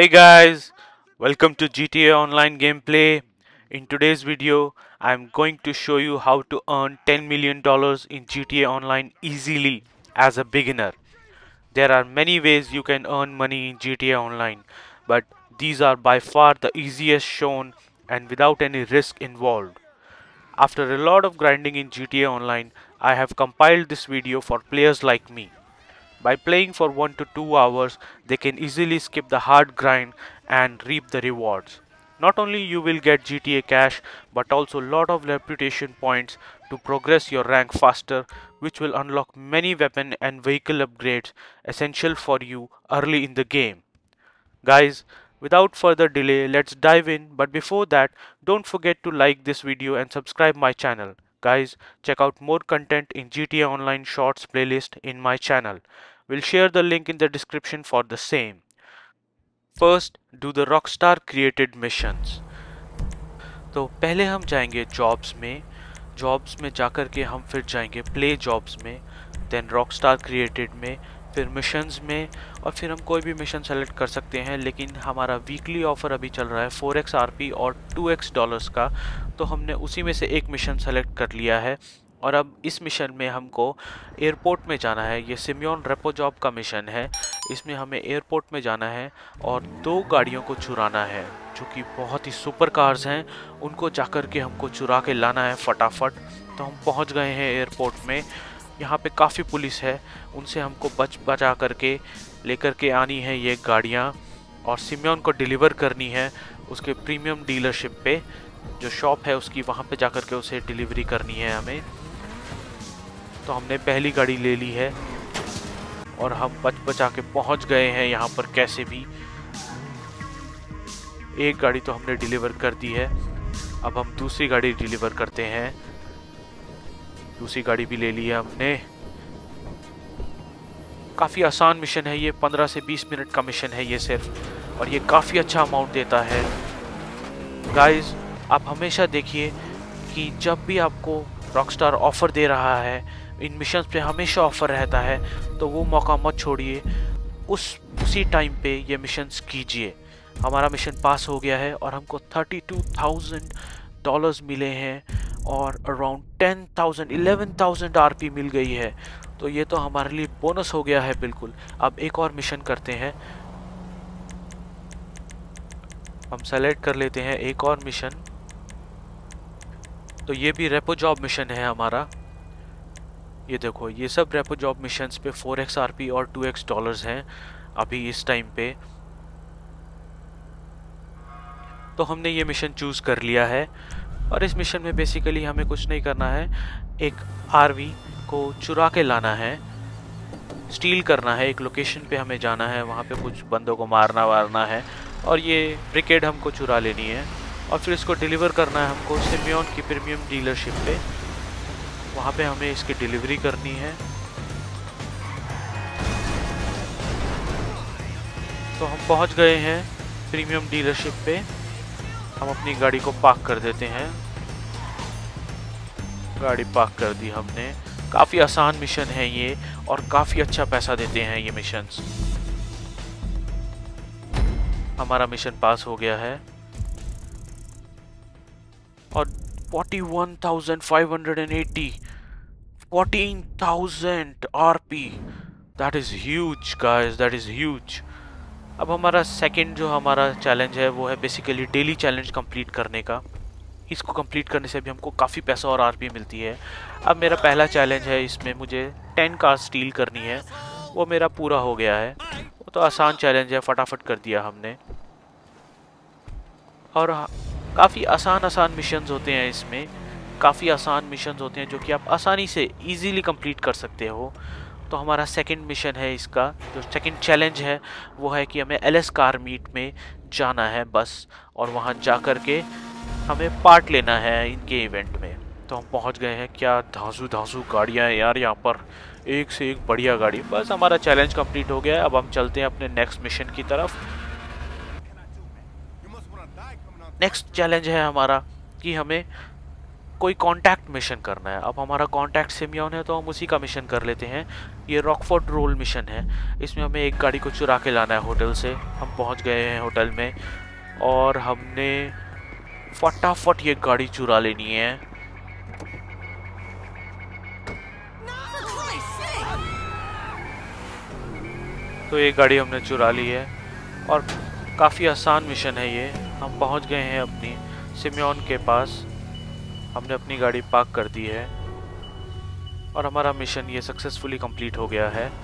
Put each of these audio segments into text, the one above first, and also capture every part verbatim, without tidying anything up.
Hey guys, welcome to G T A Online Gameplay. In today's video, I'm going to show you how to earn ten million dollars in G T A Online easily as a beginner. There are many ways you can earn money in G T A Online, but these are by far the easiest shown and without any risk involved. After a lot of grinding in G T A Online, I have compiled this video for players like me. By playing for one to two hours, they can easily skip the hard grind and reap the rewards. Not only you will get G T A cash, but also lot of reputation points to progress your rank faster, which will unlock many weapon and vehicle upgrades essential for you early in the game. Guys, without further delay, let's dive in. But before that, don't forget to like this video and subscribe my channel. Guys, check out more content in G T A Online Shorts playlist in my channel. We'll share the link in the description for the same. First, do the Rockstar created missions. तो पहले हम जाएंगे jobs में jobs में जाकर के हम फिर जाएंगे प्ले जॉब्स में देन रॉकस्टार क्रिएटेड में फिर मिशंस में और फिर हम कोई भी मिशन सेलेक्ट कर सकते हैं, लेकिन हमारा वीकली ऑफर अभी चल रहा है फोर एक्स आरपी और टू एक्स डॉलर्स का, तो हमने उसी में से एक मिशन सेलेक्ट कर लिया है। और अब इस मिशन में हमको एयरपोर्ट में जाना है। ये सिमियन रेपो जॉब का मिशन है। इसमें हमें एयरपोर्ट में जाना है और दो गाड़ियों को चुराना है जो कि बहुत ही सुपर कार्स हैं। उनको जाकर के हमको चुरा के लाना है फटाफट। तो हम पहुंच गए हैं एयरपोर्ट में। यहाँ पे काफ़ी पुलिस है, उनसे हमको बच बचा करके लेकर के आनी है ये गाड़ियाँ और सिमियन को डिलीवर करनी है उसके प्रीमियम डीलरशिप पे। जो शॉप है उसकी वहाँ पे जाकर के उसे डिलीवरी करनी है हमें। तो हमने पहली गाड़ी ले ली है और हम बच बचा के पहुंच गए हैं यहाँ पर कैसे भी। एक गाड़ी तो हमने डिलीवर कर दी है, अब हम दूसरी गाड़ी डिलीवर करते हैं। दूसरी गाड़ी भी ले ली है हमने। काफ़ी आसान मिशन है ये, पंद्रह से बीस मिनट का मिशन है ये सिर्फ, और ये काफ़ी अच्छा अमाउंट देता है। गाइस, आप हमेशा देखिए कि जब भी आपको रॉकस्टार ऑफ़र दे रहा है, इन मिशंस पे हमेशा ऑफ़र रहता है, तो वो मौका मत छोड़िए। उस उसी टाइम पे ये मिशंस कीजिए। हमारा मिशन पास हो गया है और हमको थर्टी टू थाउजेंड डॉलर्स मिले हैं और around ten thousand eleven thousand RP मिल गई है। तो ये तो हमारे लिए बोनस हो गया है बिल्कुल। अब एक और मिशन करते हैं, हम सेलेक्ट कर लेते हैं एक और मिशन। तो ये भी रेपो जॉब मिशन है हमारा। ये देखो, ये सब रेपो जॉब मिशंस पे फोर एक्स आरपी और टू एक्स डॉलर्स हैं अभी इस टाइम पे। तो हमने ये मिशन चूज़ कर लिया है और इस मिशन में बेसिकली हमें कुछ नहीं करना है। एक आरवी को चुरा के लाना है, स्टील करना है। एक लोकेशन पे हमें जाना है, वहाँ पे कुछ बंदों को मारना वारना है और ये ब्रिकेड हमको चुरा लेनी है और फिर इसको डिलीवर करना है हमको सिमियन की प्रीमियम डीलरशिप पे। वहाँ पे हमें इसकी डिलीवरी करनी है। तो हम पहुँच गए हैं प्रीमियम डीलरशिप पे। हम अपनी गाड़ी को पार्क कर देते हैं। गाड़ी पार्क कर दी हमने। काफ़ी आसान मिशन है ये और काफ़ी अच्छा पैसा देते हैं ये मिशंस। हमारा मिशन पास हो गया है और forty one thousand five hundred eighty, fourteen thousand RP, that is huge guys, that is huge. अब हमारा सेकंड जो हमारा चैलेंज है वो है बेसिकली डेली चैलेंज कंप्लीट करने का। इसको कंप्लीट करने से भी हमको काफ़ी पैसा और आरपी मिलती है। अब मेरा पहला चैलेंज है, इसमें मुझे टेन कार स्टील करनी है, वो मेरा पूरा हो गया है। वो तो आसान चैलेंज है, फटाफट कर दिया हमने। और काफ़ी आसान आसान मिशंस होते हैं इसमें, काफ़ी आसान मिशंस होते हैं जो कि आप आसानी से इजीली कंप्लीट कर सकते हो। तो हमारा सेकंड मिशन है इसका, जो सेकंड चैलेंज है वो है कि हमें एल एस कार मीट में जाना है बस, और वहाँ जा कर के हमें पार्ट लेना है इनके इवेंट में। तो हम पहुँच गए हैं। क्या धांसू धांसू गाड़ियाँ हैं यार यहाँ पर, एक से एक बढ़िया गाड़ी। बस हमारा चैलेंज कंप्लीट हो गया है। अब हम चलते हैं अपने नेक्स्ट मिशन की तरफ। नेक्स्ट चैलेंज है हमारा कि हमें कोई कांटेक्ट मिशन करना है। अब हमारा कांटेक्ट सिमियन है तो हम उसी का मिशन कर लेते हैं। ये रॉकफोर्ड रोल मिशन है। इसमें हमें एक गाड़ी को चुरा के लाना है होटल से। हम पहुंच गए हैं होटल में और हमने फटाफट ये गाड़ी चुरा लेनी है। तो ये गाड़ी हमने चुरा ली है और काफ़ी आसान मिशन है ये। हम पहुंच गए हैं अपनी सिमियन के पास। हमने अपनी गाड़ी पार्क कर दी है और हमारा मिशन ये सक्सेसफुली कंप्लीट हो गया है।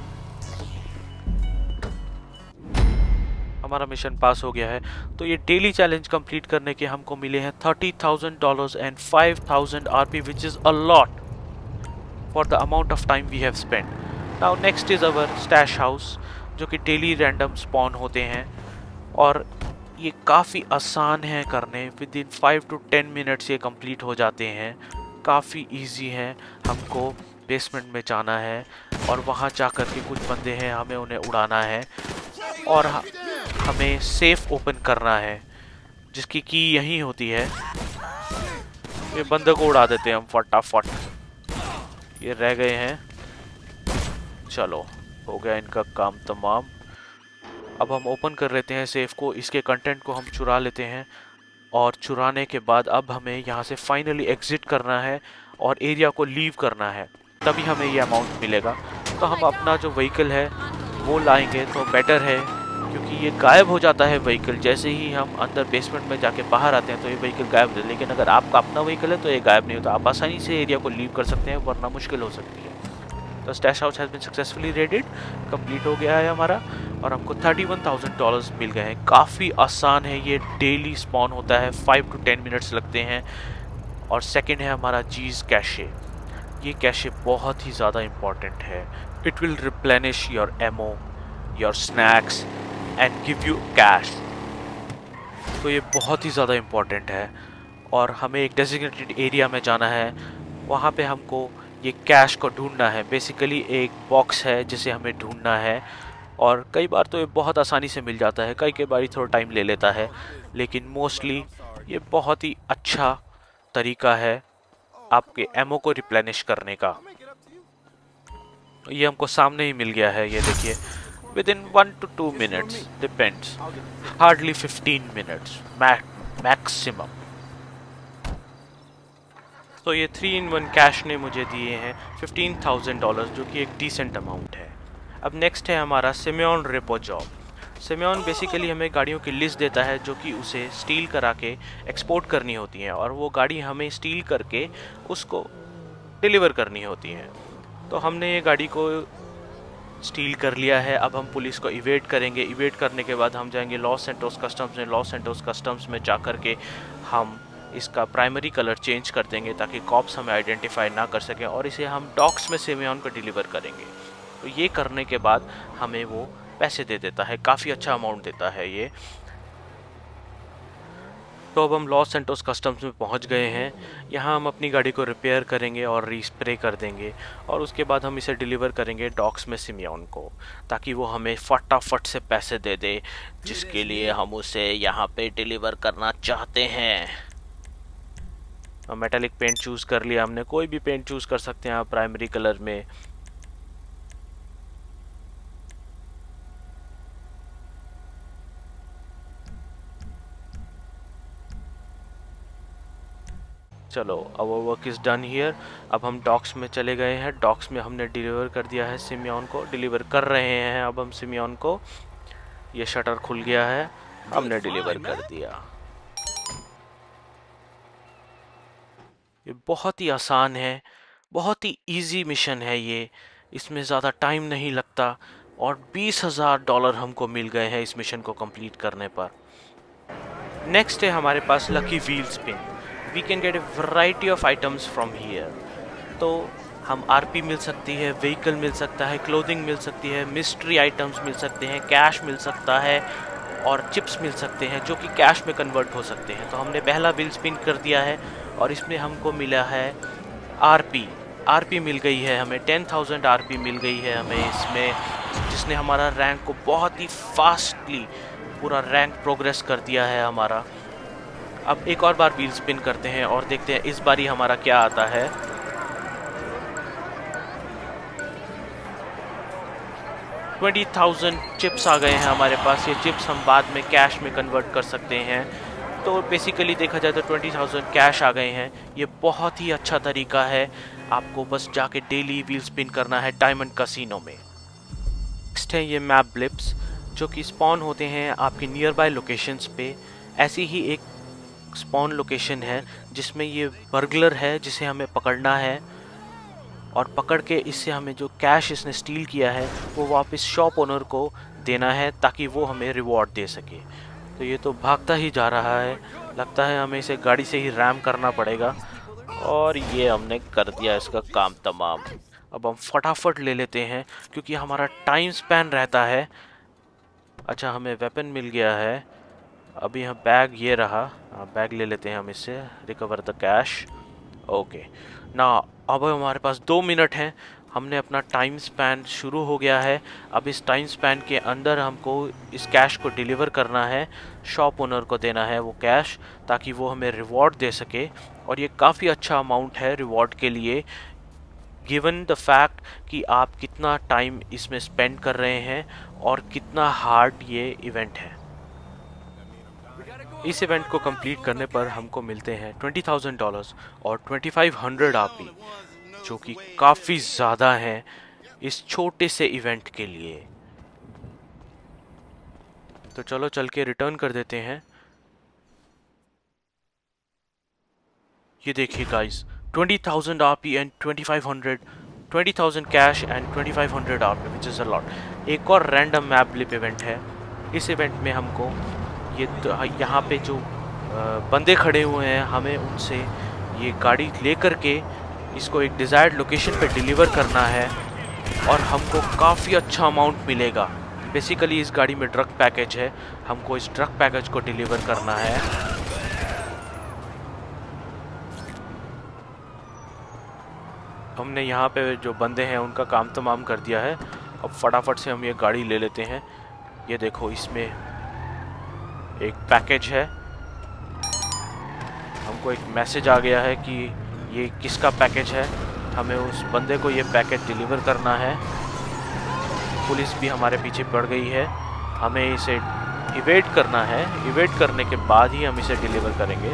हमारा मिशन पास हो गया है। तो ये डेली चैलेंज कंप्लीट करने के हमको मिले हैं thirty thousand dollars and five thousand RP, which is a lot for the amount of time we have spent. Now next is our stash house, जो कि डेली रैंडम स्पॉन होते हैं और ये काफ़ी आसान है करने। Within five to ten minutes ये कंप्लीट हो जाते हैं। काफ़ी इजी है। हमको बेसमेंट में जाना है और वहाँ जा कर के कुछ बंदे हैं, हमें उन्हें उड़ाना है और हमें सेफ ओपन करना है, जिसकी की यही होती है। ये बंदे को उड़ा देते हैं हम फटाफट। ये रह गए हैं। चलो, हो गया इनका काम तमाम। अब हम ओपन कर लेते हैं सेफ को। इसके कंटेंट को हम चुरा लेते हैं और चुराने के बाद अब हमें यहाँ से फाइनली एग्जिट करना है और एरिया को लीव करना है, तभी हमें ये अमाउंट मिलेगा। तो हम अपना जो व्हीकल है वो लाएंगे तो बेटर है, क्योंकि ये गायब हो जाता है व्हीकल। जैसे ही हम अंदर बेसमेंट में जाके बाहर आते हैं तो ये व्हीकल गायब हो जाता है। लेकिन अगर आपका अपना व्हीकल है तो ये गायब नहीं होता। आप आसानी से एरिया को लीव कर सकते हैं, वरना मुश्किल हो सकती है। तो stash house has been successfully raided, complete हो गया है हमारा और हमको थर्टी वन थाउजेंड डॉलर्स मिल गए हैं। काफ़ी आसान है ये, डेली स्पॉन होता है, फाइव टू टेन मिनट्स लगते हैं। और सेकंड है हमारा चीज़ कैशे। ये कैशे बहुत ही ज़्यादा इम्पॉर्टेंट है। It will replenish your ammo, your snacks and give you cash. तो ये बहुत ही ज़्यादा इम्पॉर्टेंट है और हमें एक डेजिग्नेटेड एरिया में जाना है। वहाँ पे हमको ये कैश को ढूंढना है। बेसिकली एक बॉक्स है जिसे हमें ढूंढना है और कई बार तो ये बहुत आसानी से मिल जाता है, कई कई बार थोड़ा टाइम ले लेता है, लेकिन मोस्टली ये बहुत ही अच्छा तरीका है आपके एमओ को रिप्लेनिश करने का। ये हमको सामने ही मिल गया है, ये देखिए। Within one to two minutes, depends, hardly fifteen minutes maximum. तो ये थ्री इन वन कैश ने मुझे दिए हैं फिफ्टीन थाउजेंड डॉलर्स, जो कि एक डिसेंट अमाउंट है। अब नेक्स्ट है हमारा Simeon repo job. Simeon basically हमें गाड़ियों की लिस्ट देता है जो कि उसे स्टील करा के एक्सपोर्ट करनी होती हैं और वो गाड़ी हमें स्टील करके उसको डिलीवर करनी होती हैं। तो हमने ये गाड़ी को स्टील कर लिया है। अब हम पुलिस को इवेट करेंगे। इवेट करने के बाद हम जाएंगे लॉस सैंटोस कस्टम्स में। लॉस सैंटोस कस्टम्स में जा कर के हम इसका प्राइमरी कलर चेंज कर देंगे ताकि कॉप्स हमें आइडेंटिफाई ना कर सकें और इसे हम डॉक्स में सिमियन को डिलीवर करेंगे। तो ये करने के बाद हमें वो पैसे दे देता है, काफ़ी अच्छा अमाउंट देता है ये। तो अब हम लॉस सैंटोस कस्टम्स में पहुंच गए हैं। यहाँ हम अपनी गाड़ी को रिपेयर करेंगे और रीस्प्रे कर देंगे और उसके बाद हम इसे डिलीवर करेंगे डॉक्स में सिमियन को, ताकि वो हमें फटाफट से पैसे दे दे जिसके लिए हम उसे यहाँ पे डिलीवर करना चाहते हैं। मेटालिक पेंट चूज़ कर लिया हमने, कोई भी पेंट चूज़ कर सकते हैं आप प्राइमरी कलर में। चलो, our work is done here. अब हम डॉक्स में चले गए हैं। डॉक्स में हमने डिलीवर कर दिया है सिमियन को, डिलीवर कर रहे हैं अब हम सिमियन को। ये शटर खुल गया है, हमने डिलीवर कर दिया। ये बहुत ही आसान है, बहुत ही इजी मिशन है ये। इसमें ज़्यादा टाइम नहीं लगता और बीस हज़ार डॉलर हमको मिल गए हैं इस मिशन को कंप्लीट करने पर। नेक्स्ट है हमारे पास lucky wheel spin. We can get a variety of items from here. तो हम आरपी मिल सकती है, व्हीकल मिल सकता है, क्लोथिंग मिल सकती है, मिस्ट्री आइटम्स मिल सकते हैं, कैश मिल सकता है और चिप्स मिल सकते हैं जो कि कैश में कन्वर्ट हो सकते हैं। तो हमने पहला व्हील स्पिन कर दिया है और इसमें हमको मिला है आरपी। आरपी मिल गई है हमें, टेन थाउजेंड आरपी मिल गई है हमें इसमें, जिसने हमारा रैंक को बहुत ही फास्टली पूरा रैंक प्रोग्रेस कर दिया है हमारा। अब एक और बार व्हील स्पिन करते हैं और देखते हैं इस बारी हमारा क्या आता है। ट्वेंटी थाउजेंड चिप्स आ गए हैं हमारे पास। ये चिप्स हम बाद में कैश में कन्वर्ट कर सकते हैं। तो बेसिकली देखा जाए तो ट्वेंटी थाउजेंड कैश आ गए हैं। ये बहुत ही अच्छा तरीका है, आपको बस जाके डेली व्हील स्पिन करना है डायमंड कैसीनो में। नेक्स्ट है ये मैप ब्लिप्स, जो कि स्पॉन होते हैं आपके नियर बाय लोकेशंस पे। ऐसी ही एक स्पॉन लोकेशन है जिसमें ये बर्गलर है जिसे हमें पकड़ना है, और पकड़ के इससे हमें जो कैश इसने स्टील किया है वो वापस शॉप ओनर को देना है ताकि वो हमें रिवॉर्ड दे सके। तो ये तो भागता ही जा रहा है, लगता है हमें इसे गाड़ी से ही रैम करना पड़ेगा, और ये हमने कर दिया इसका काम तमाम। अब हम फटाफट ले लेते हैं क्योंकि हमारा टाइम स्पैन रहता है। अच्छा, हमें वेपन मिल गया है। अभी हम बैग, ये रहा बैग, ले लेते हैं हम इससे। Recover the cash. ओके ना, अब हमारे पास दो मिनट हैं। हमने अपना टाइम स्पैन शुरू हो गया है। अब इस टाइम स्पैन के अंदर हमको इस कैश को डिलीवर करना है, शॉप ओनर को देना है वो कैश, ताकि वो हमें रिवॉर्ड दे सके। और ये काफ़ी अच्छा अमाउंट है रिवॉर्ड के लिए, गिवन द फैक्ट कि आप कितना टाइम इसमें स्पेंड कर रहे हैं और कितना हार्ड ये इवेंट है। इस इवेंट को कंप्लीट करने पर हमको मिलते हैं ट्वेंटी थाउजेंड डॉलर्स और ट्वेंटी फाइव हंड्रेड आरपी, जो कि काफ़ी ज़्यादा हैं इस छोटे से इवेंट के लिए। तो चलो चल के रिटर्न कर देते हैं। ये देखिए guys, twenty thousand RP and twenty five hundred, twenty thousand cash and twenty five hundred RP, which is a lot. एक और रैंडम मैप ब्लिप इवेंट है। इस इवेंट में हमको ये यहाँ पे जो बंदे खड़े हुए हैं, हमें उनसे ये गाड़ी ले कर के इसको एक डिज़ायर्ड लोकेशन पे डिलीवर करना है, और हमको काफ़ी अच्छा अमाउंट मिलेगा। बेसिकली इस गाड़ी में ड्रग पैकेज है, हमको इस ड्रग पैकेज को डिलीवर करना है। हमने यहाँ पे जो बंदे हैं उनका काम तमाम कर दिया है। अब फटाफट से हम ये गाड़ी ले लेते हैं। ये देखो, इसमें एक पैकेज है। हमको एक मैसेज आ गया है कि ये किसका पैकेज है। हमें उस बंदे को ये पैकेज डिलीवर करना है। पुलिस भी हमारे पीछे पड़ गई है, हमें इसे इवेट करना है। इवेट करने के बाद ही हम इसे डिलीवर करेंगे।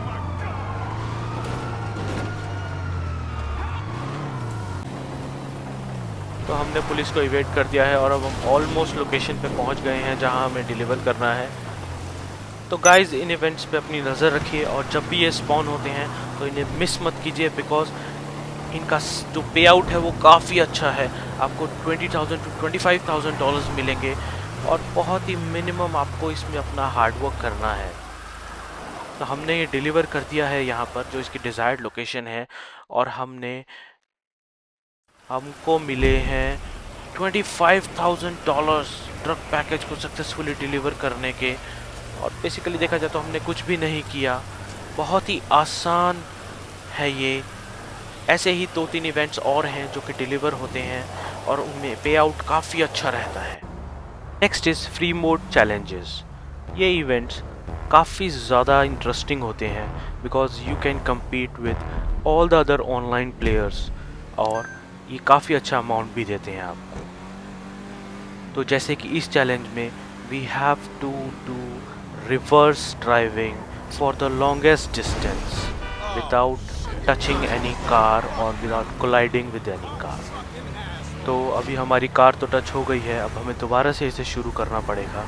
तो हमने पुलिस को इवेट कर दिया है और अब हम ऑलमोस्ट लोकेशन पे पहुंच गए हैं जहां हमें डिलीवर करना है। तो गाइज़, इन इवेंट्स पे अपनी नज़र रखिए, और जब भी ये स्पॉन होते हैं तो इन्हें मिस मत कीजिए, बिकॉज इनका जो पे आउट है वो काफ़ी अच्छा है। आपको twenty thousand to twenty five thousand dollars मिलेंगे, और बहुत ही मिनिमम आपको इसमें अपना हार्डवर्क करना है। तो हमने ये डिलीवर कर दिया है यहाँ पर, जो इसकी डिज़ायर्ड लोकेशन है, और हमने हमको मिले हैं twenty five thousand dollars drug package को सक्सेसफुली डिलीवर करने के। और बेसिकली देखा जाए तो हमने कुछ भी नहीं किया, बहुत ही आसान है ये। ऐसे ही दो तीन इवेंट्स और हैं जो कि डिलीवर होते हैं और उनमें पे आउट काफ़ी अच्छा रहता है। Next is free mode challenges. ये इवेंट्स काफ़ी ज़्यादा इंटरेस्टिंग होते हैं, because you can compete with all the other online players, और ये काफ़ी अच्छा अमाउंट भी देते हैं आपको। तो जैसे कि इस चैलेंज में we have to do reverse driving for the longest distance without touching any car or without colliding with any car। तो अभी हमारी कार तो टच हो गई है, अब हमें दोबारा से इसे शुरू करना पड़ेगा।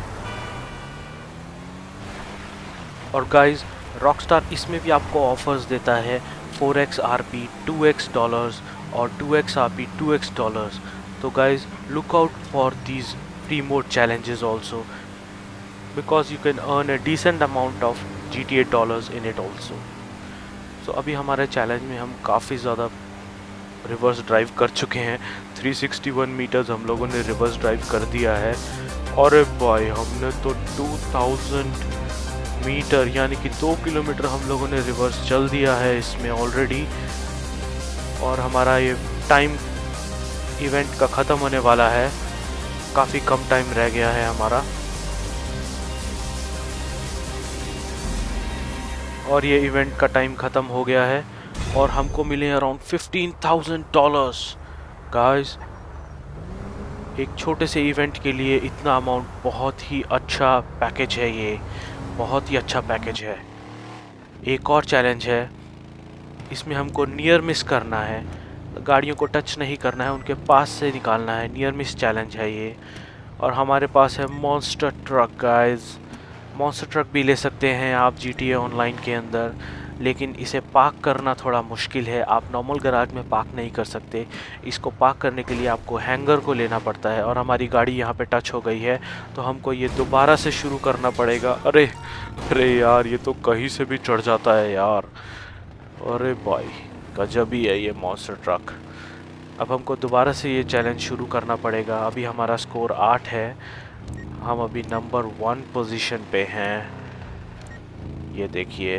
और गाइज, रॉकस्टार इसमें भी आपको ऑफर्स देता है four X RP, two X dollars और two X RP, two X dollars. तो guys, look out for these free mode challenges also, because you can earn a decent amount of G T A dollars in it also। so अभी हमारे challenge में हम काफ़ी ज़्यादा reverse drive कर चुके हैं। थ्री सिक्सटी वन मीटर्स हम लोगों ने रिवर्स ड्राइव कर दिया है। और भाई, हमने तो टू थाउजेंड मीटर यानी कि दो किलोमीटर हम लोगों ने रिवर्स चल दिया है इसमें ऑलरेडी। और हमारा ये टाइम इवेंट का ख़त्म होने वाला है, काफ़ी कम टाइम रह गया है हमारा। और ये इवेंट का टाइम ख़त्म हो गया है और हमको मिले around fifteen thousand dollars. Guys, एक छोटे से इवेंट के लिए इतना अमाउंट बहुत ही अच्छा पैकेज है, ये बहुत ही अच्छा पैकेज है। एक और चैलेंज है, इसमें हमको नियर मिस करना है, गाड़ियों को टच नहीं करना है, उनके पास से निकालना है। नियर मिस चैलेंज है ये। और हमारे पास है monster truck. Guys, monster truck भी ले सकते हैं आप जी टी ए ऑनलाइन के अंदर, लेकिन इसे पार्क करना थोड़ा मुश्किल है। आप नॉर्मल गैराज में पार्क नहीं कर सकते। इसको पार्क करने के लिए आपको हैंगर को लेना पड़ता है। और हमारी गाड़ी यहाँ पे टच हो गई है तो हमको ये दोबारा से शुरू करना पड़ेगा। अरे अरे यार, ये तो कहीं से भी चढ़ जाता है यार। अरे भाई, गजब ही है ये मॉन्स्टर ट्रक। अब हमको दोबारा से ये चैलेंज शुरू करना पड़ेगा। अभी हमारा स्कोर आठ है, हम अभी नंबर वन पोजीशन पे हैं। ये देखिए,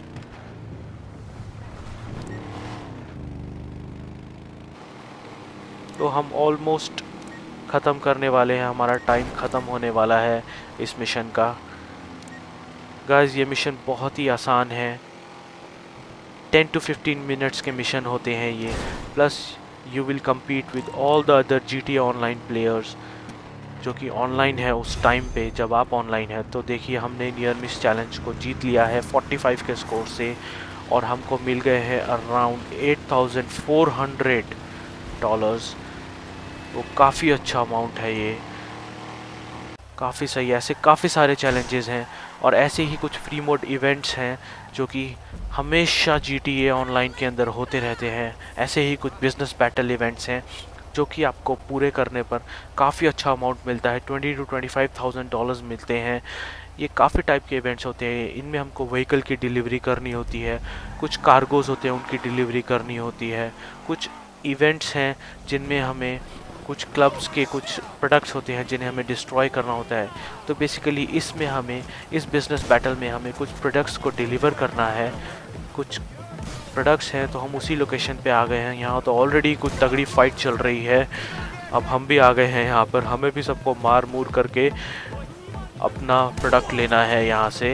तो हम ऑलमोस्ट ख़त्म करने वाले हैं। हमारा टाइम ख़त्म होने वाला है इस मिशन का। गाइस, ये मिशन बहुत ही आसान है। टेन टू फिफ्टीन मिनट्स के मिशन होते हैं ये। Plus you will compete with all the other G T A online players जो कि ऑनलाइन है उस टाइम पे जब आप ऑनलाइन है। तो देखिए, हमने नियर मिस चैलेंज को जीत लिया है पैंतालीस के स्कोर से और हमको मिल गए हैं around eight thousand four hundred dollars. वो काफ़ी अच्छा अमाउंट है, ये काफ़ी सही है। ऐसे काफ़ी सारे चैलेंजेस हैं और ऐसे ही कुछ फ्री मोड इवेंट्स हैं जो कि हमेशा जी टी ए ऑनलाइन के अंदर होते रहते हैं। ऐसे ही कुछ बिजनेस बैटल इवेंट्स हैं जो कि आपको पूरे करने पर काफ़ी अच्छा अमाउंट मिलता है। Twenty to twenty five thousand dollars मिलते हैं। ये काफ़ी टाइप के इवेंट्स होते हैं। इनमें हमको व्हीकल की डिलीवरी करनी होती है, कुछ कार्गोज होते हैं उनकी डिलीवरी करनी होती है, कुछ इवेंट्स हैं जिनमें हमें कुछ क्लब्स के कुछ प्रोडक्ट्स होते हैं जिन्हें हमें डिस्ट्रॉय करना होता है। तो बेसिकली इसमें हमें, इस बिज़नेस बैटल में हमें कुछ प्रोडक्ट्स को डिलीवर करना है। कुछ प्रोडक्ट्स हैं तो हम उसी लोकेशन पे आ गए हैं। यहाँ तो ऑलरेडी कुछ तगड़ी फाइट चल रही है। अब हम भी आ गए हैं यहाँ पर। हमें भी सबको मार मूर करके अपना प्रोडक्ट लेना है यहाँ से।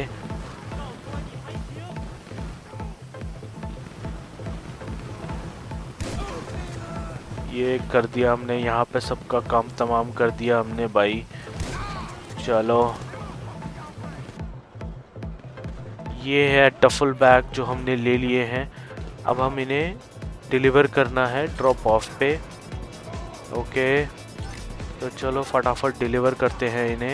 ये कर दिया हमने, यहाँ पे सबका काम तमाम कर दिया हमने भाई। चलो, ये है डफल बैग जो हमने ले लिए हैं। अब हम इन्हें डिलीवर करना है ड्रॉप ऑफ पे। ओके, तो चलो फटाफट डिलीवर करते हैं इन्हें।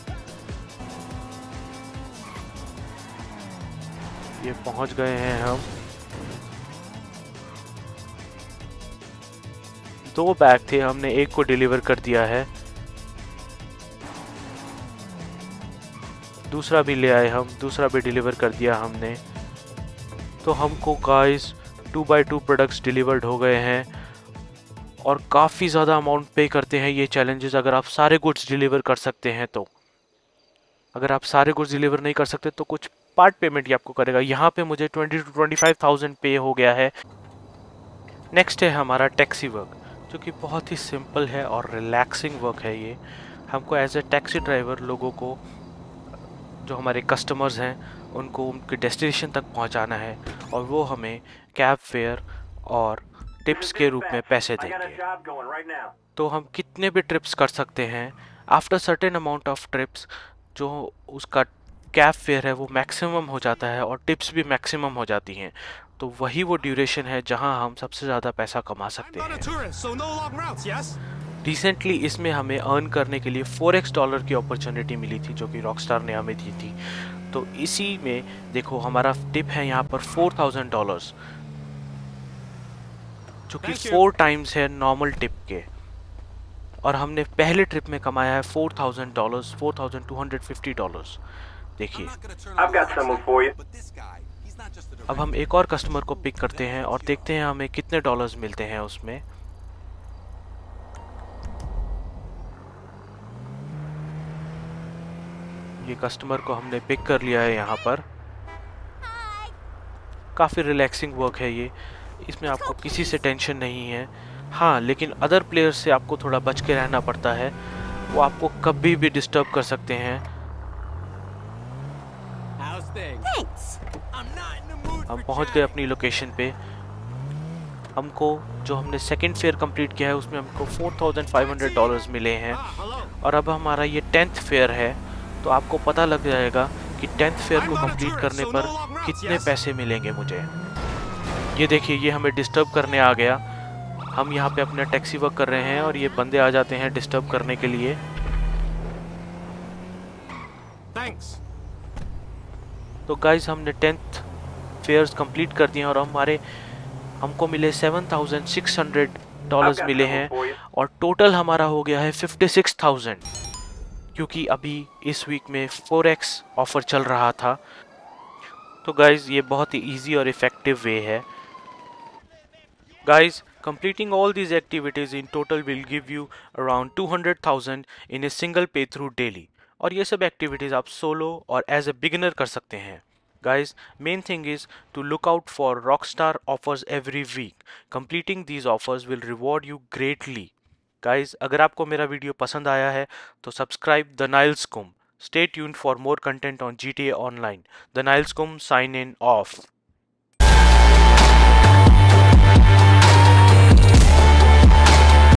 ये पहुंच गए हैं हम। दो बैग थे, हमने एक को डिलीवर कर दिया है, दूसरा भी ले आए हम, दूसरा भी डिलीवर कर दिया हमने। तो हमको guys two by two products delivered हो गए हैं और काफ़ी ज़्यादा अमाउंट पे करते हैं ये चैलेंजेस अगर आप सारे गुड्स डिलीवर कर सकते हैं तो। अगर आप सारे गुड्स डिलीवर नहीं कर सकते तो कुछ पार्ट पेमेंट ही आपको करेगा। यहाँ पे मुझे twenty to twenty five thousand पे हो गया है। नेक्स्ट है हमारा टैक्सी वर्क, जो कि बहुत ही सिंपल है और रिलैक्सिंग वर्क है ये। हमको एज ए टैक्सी ड्राइवर लोगों को, जो हमारे कस्टमर्स हैं, उनको उनके डेस्टिनेशन तक पहुंचाना है और वो हमें कैब फेयर और टिप्स के रूप में पैसे देंगे। तो हम कितने भी ट्रिप्स कर सकते हैं। After certain amount of trips जो उसका कैब फेयर है वो मैक्सिमम हो जाता है और टिप्स भी मैक्सिमम हो जाती हैं। तो वही वो ड्यूरेशन है जहां हम सबसे ज़्यादा पैसा कमा सकते हैं। रिसेंटली इसमें हमें अर्न करने के लिए फोर एक्स डॉलर की अपॉर्चुनिटी मिली थी जो कि रॉकस्टार ने हमें दी थी। तो इसी में देखो हमारा टिप है यहाँ पर फोर थाउजेंड डॉलर्स, जो कि फोर टाइम्स है नॉर्मल टिप के। और हमने पहले ट्रिप में कमाया है four thousand dollars, four thousand two hundred fifty dollars. देखिए, अब हम एक और कस्टमर को पिक करते हैं और देखते हैं हमें कितने डॉलर्स मिलते हैं उसमें। ये कस्टमर को हमने पिक कर लिया है यहाँ पर। काफ़ी रिलैक्सिंग वर्क है ये, इसमें आपको किसी से टेंशन नहीं है। हाँ, लेकिन अदर प्लेयर्स से आपको थोड़ा बच के रहना पड़ता है, वो आपको कभी भी डिस्टर्ब कर सकते हैं। हम पहुंच गए अपनी लोकेशन पे। हमको जो हमने सेकंड फेयर कंप्लीट किया है उसमें हमको four thousand five hundred dollars मिले हैं और अब हमारा ये टेंथ फेयर है। तो आपको पता लग जाएगा कि टेंथ फेयर को कंप्लीट करने पर कितने पैसे मिलेंगे मुझे। ये देखिए, ये हमें डिस्टर्ब करने आ गया। हम यहाँ पे अपना टैक्सी वर्क कर रहे हैं और ये बंदे आ जाते हैं डिस्टर्ब करने के लिए। तो गाइस, हमने टेंथ फेयर्स कंप्लीट कर दिए और हमारे हमको मिले seven thousand six hundred dollars मिले हैं और टोटल हमारा हो गया है फिफ्टी सिक्स थाउजेंड, क्योंकि अभी इस वीक में फोर एक्स ऑफर चल रहा था। तो गाइस, ये बहुत ही इजी और इफेक्टिव वे है। Guys, completing all these activities in total will give you around two hundred thousand in a single pay through daily। और ये सब एक्टिविटीज आप सोलो और एज ए बिगिनर कर सकते हैं। Guys, main thing is to look out for Rockstar offers every week. Completing these offers will reward you greatly. Guys, अगर आपको मेरा वीडियो पसंद आया है तो सब्सक्राइब द नाइल्स कुम। Stay tuned for more content on G T A Online. The Niles Kum sign in off.